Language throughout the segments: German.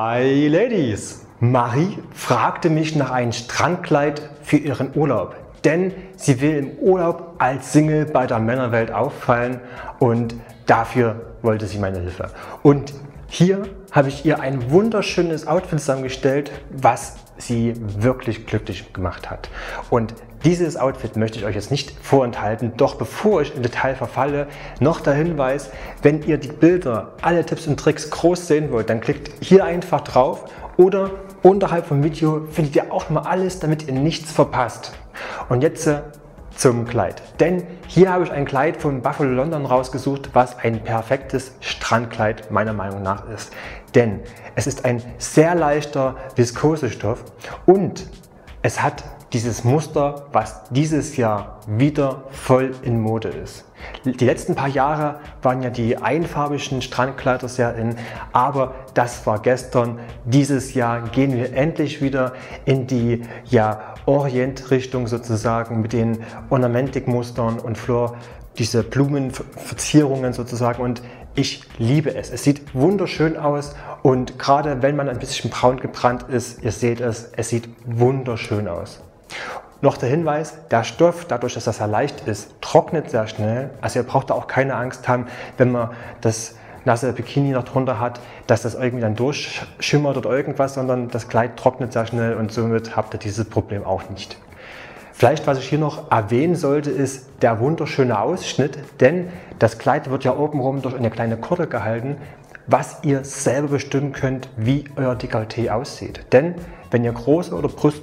Hi Ladies! Marie fragte mich nach einem Strandkleid für ihren Urlaub, denn sie will im Urlaub als Single bei der Männerwelt auffallen und dafür wollte sie meine Hilfe. Und hier habe ich ihr ein wunderschönes Outfit zusammengestellt, was sie wirklich glücklich gemacht hat. Und dieses Outfit möchte ich euch jetzt nicht vorenthalten, doch bevor ich im Detail verfalle, noch der Hinweis, wenn ihr die Bilder, alle Tipps und Tricks groß sehen wollt, dann klickt hier einfach drauf oder unterhalb vom Video findet ihr auch nochmal alles, damit ihr nichts verpasst. Und jetzt zum Kleid, denn hier habe ich ein Kleid von Buffalo London rausgesucht, was ein perfektes Strandkleid meiner Meinung nach ist. Denn es ist ein sehr leichter Viskosestoff und es hat dieses Muster, was dieses Jahr wieder voll in Mode ist. Die letzten paar Jahre waren ja die einfarbigen Strandkleider sehr in, aber das war gestern. Dieses Jahr gehen wir endlich wieder in die Orient-Richtung sozusagen mit den Ornamentikmustern und diese Blumenverzierungen sozusagen, und ich liebe es. Es sieht wunderschön aus und gerade wenn man ein bisschen braun gebrannt ist, ihr seht es, es sieht wunderschön aus. Noch der Hinweis, der Stoff, dadurch, dass das sehr leicht ist, trocknet sehr schnell. Also ihr braucht da auch keine Angst haben, wenn man das nasse Bikini noch drunter hat, dass das irgendwie dann durchschimmert oder irgendwas, sondern das Kleid trocknet sehr schnell und somit habt ihr dieses Problem auch nicht. Vielleicht, was ich hier noch erwähnen sollte, ist der wunderschöne Ausschnitt, denn das Kleid wird ja obenrum durch eine kleine Kordel gehalten, was ihr selber bestimmen könnt, wie euer Dekolleté aussieht. Denn wenn ihr große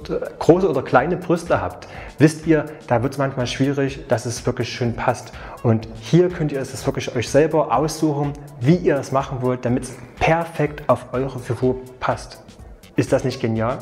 oder kleine Brüste habt, wisst ihr, da wird es manchmal schwierig, dass es wirklich schön passt. Und hier könnt ihr es wirklich euch selber aussuchen, wie ihr es machen wollt, damit es perfekt auf eure Figur passt. Ist das nicht genial?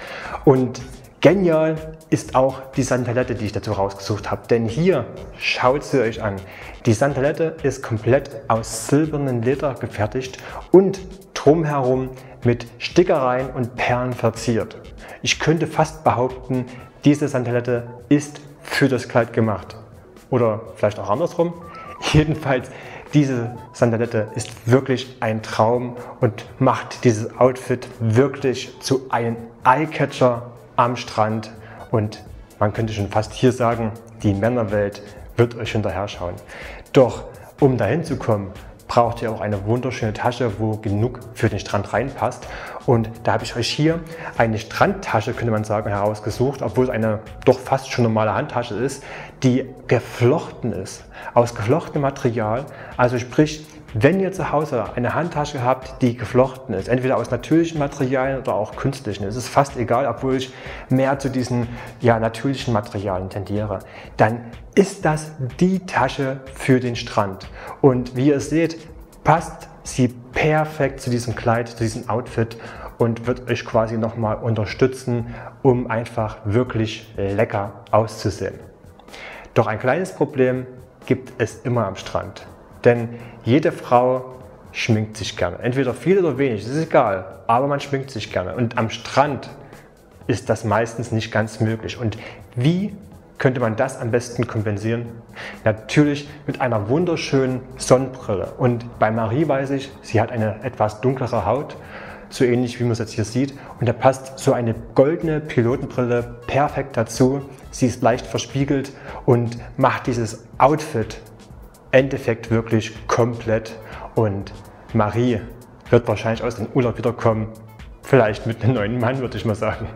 Und genial ist auch die Santalette, die ich dazu rausgesucht habe. Denn hier, schaut sie euch an. Die Santalette ist komplett aus silbernem Leder gefertigt und drumherum mit Stickereien und Perlen verziert. Ich könnte fast behaupten, diese Santalette ist für das Kleid gemacht. Oder vielleicht auch andersrum. Jedenfalls, diese Santalette ist wirklich ein Traum und macht dieses Outfit wirklich zu einem Eyecatcher am Strand. Und man könnte schon fast hier sagen, die Männerwelt wird euch hinterher schauen. Doch um dahin zu kommen, braucht ihr auch eine wunderschöne Tasche, wo genug für den Strand reinpasst. Und da habe ich euch hier eine Strandtasche, könnte man sagen, herausgesucht, obwohl es eine doch fast schon normale Handtasche ist, die geflochten ist, aus geflochtenem Material. Also sprich, wenn ihr zu Hause eine Handtasche habt, die geflochten ist, entweder aus natürlichen Materialien oder auch künstlichen, es ist fast egal, obwohl ich mehr zu diesen natürlichen Materialien tendiere, dann ist das die Tasche für den Strand. Und wie ihr seht, passt sie perfekt zu diesem Kleid, zu diesem Outfit und wird euch quasi nochmal unterstützen, um einfach wirklich lecker auszusehen. Doch ein kleines Problem gibt es immer am Strand. Denn jede Frau schminkt sich gerne. Entweder viel oder wenig, das ist egal, aber man schminkt sich gerne. Und am Strand ist das meistens nicht ganz möglich. Und wie könnte man das am besten kompensieren? Natürlich mit einer wunderschönen Sonnenbrille. Und bei Marie weiß ich, sie hat eine etwas dunklere Haut, so ähnlich wie man es jetzt hier sieht. Und da passt so eine goldene Pilotenbrille perfekt dazu. Sie ist leicht verspiegelt und macht dieses Outfit Endeffekt wirklich komplett, und Marie wird wahrscheinlich aus dem Urlaub wiederkommen, vielleicht mit einem neuen Mann, würde ich mal sagen.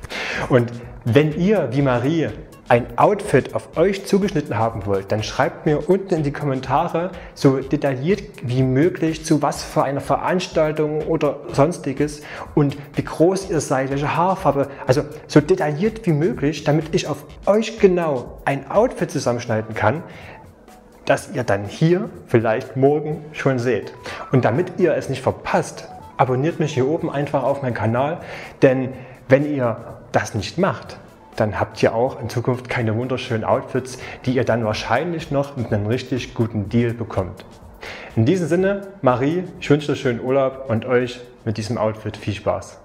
Und wenn ihr wie Marie ein Outfit auf euch zugeschnitten haben wollt, dann schreibt mir unten in die Kommentare so detailliert wie möglich, zu was für einer Veranstaltung oder sonstiges und wie groß ihr seid, welche Haarfarbe, also so detailliert wie möglich, damit ich auf euch genau ein Outfit zusammenschneiden kann, das ihr dann hier vielleicht morgen schon seht. Und damit ihr es nicht verpasst, abonniert mich hier oben einfach auf meinen Kanal, denn wenn ihr das nicht macht, dann habt ihr auch in Zukunft keine wunderschönen Outfits, die ihr dann wahrscheinlich noch mit einem richtig guten Deal bekommt. In diesem Sinne, Marie, ich wünsche dir schönen Urlaub und euch mit diesem Outfit viel Spaß.